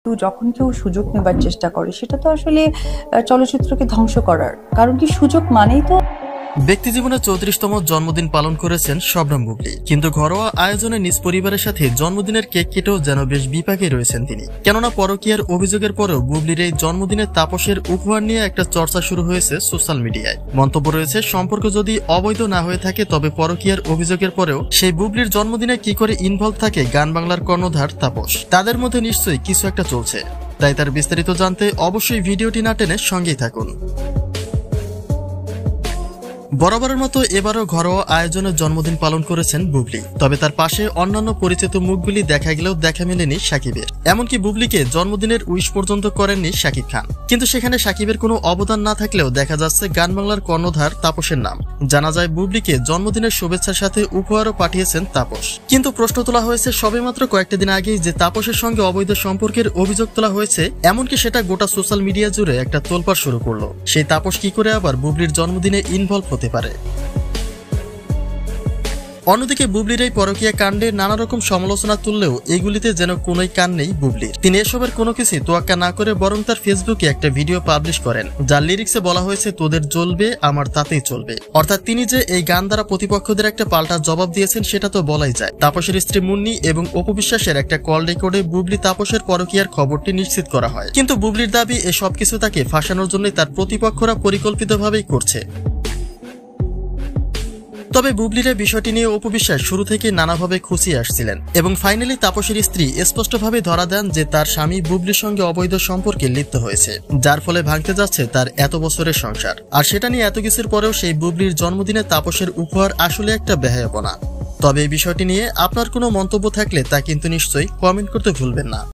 যখন কেউ সুযোগ নেবার চেষ্টা করে সেটা তো আসলে চলচ্চিত্রকে ধ্বংস করার। কারণ কি, সুযোগ মানেই তো। ব্যক্তিজীবনে 34তম জন্মদিন পালন করেছেন শবনম বুবলী, কিন্তু ঘরোয়া আয়োজনে নিজ পরিবারের সাথে জন্মদিনের কেক কেটেও যেন বেশ বিপাকে রয়েছেন তিনি। কেননা পরকীয়ার অভিযোগের পরেও বুবলীর এই জন্মদিনে তাপসের উপহার নিয়ে একটা চর্চা শুরু হয়েছে সোশ্যাল মিডিয়ায়। মন্তব্য রয়েছে, সম্পর্ক যদি অবৈধ না হয়ে থাকে তবে পরকীয়ার অভিযোগের পরেও সেই বুবলীর জন্মদিনে কি করে ইনভলভ থাকে গান বাংলার কর্ণধার তাপস। তাদের মধ্যে নিশ্চয়ই কিছু একটা চলছে, তাই তার বিস্তারিত জানতে অবশ্যই ভিডিওটি না টেনে সঙ্গেই থাকুন। বরাবরের মতো এবারও ঘরোয়া আয়োজনে জন্মদিন পালন করেছেন বুবলী, তবে তার পাশে অন্যান্য পরিচিত মুখগুলি দেখা গেলেও দেখা মেলেনি শাকিবের। এমনকি বুবলীকে জন্মদিনের উইশ পর্যন্ত করেননি শাকিব খান। কিন্তু সেখানে শাকিবের কোনো অবদান না থাকলেও দেখা যাচ্ছে গান বাংলার কর্ণধার তাপসের নাম। জানা যায় বুবলীকে জন্মদিনের শুভেচ্ছার সাথে উপহারও পাঠিয়েছেন তাপস। কিন্তু প্রশ্ন তোলা হয়েছে সবেমাত্র কয়েকটা দিন আগেই যে তাপসের সঙ্গে অবৈধ সম্পর্কের অভিযোগ তোলা হয়েছে, এমনকি সেটা গোটা সোশ্যাল মিডিয়া জুড়ে একটা তোলপাড় শুরু করলো। সেই তাপস কি করে আবার বুবলীর জন্মদিনে ইনভলভ হতে পারে। অন্যদিকে বুবলীর এই পরকীয়া কাণ্ডে নানা রকম সমালোচনা তুললেও এগুলিতে যেন কোনোই কান নেই বুবলীর। তিনি এসবের কোনো কিছু তোয়াক্কা না করে বরং তার ফেসবুকে একটা ভিডিও পাবলিশ করেন, যার লিরিক্সে বলা হয়েছে, তোদের জ্বলবে আমার তাতেই চলবে। অর্থাৎ তিনি যে এই গান দ্বারা প্রতিপক্ষদের একটা পাল্টা জবাব দিয়েছেন সেটা তো বলাই যায়। তাপসের স্ত্রী মুন্নি এবং অপু বিশ্বাসের একটা কল রেকর্ডে বুবলী তাপসের পরকীয়ার খবরটি নিশ্চিত করা হয়। কিন্তু বুবলীর দাবি এ সবকিছু তাকে ফাঁসানোর জন্যই তার প্রতিপক্ষরা পরিকল্পিতভাবেই করছে। তবে বুবলীর বিষয়টি নিয়ে অপু বিশ্বাস শুরু থেকে নানাভাবে খুঁচিয়ে আসছিলেন এবং ফাইনালি তাপসের স্ত্রী স্পষ্টভাবে ধরা দেন যে তার স্বামী বুবলীর সঙ্গে অবৈধ সম্পর্কে লিপ্ত হয়েছে, যার ফলে ভাঙতে যাচ্ছে তার এত বছরের সংসার। আর সেটা নিয়ে এত কিছুর পরেও সেই বুবলীর জন্মদিনে তাপসের উপহার আসলে একটা বেহায়াপনা। তবে এই বিষয়টি নিয়ে আপনার কোনো মন্তব্য থাকলে তা কিন্তু নিশ্চয়ই কমেন্ট করতে ভুলবেন না।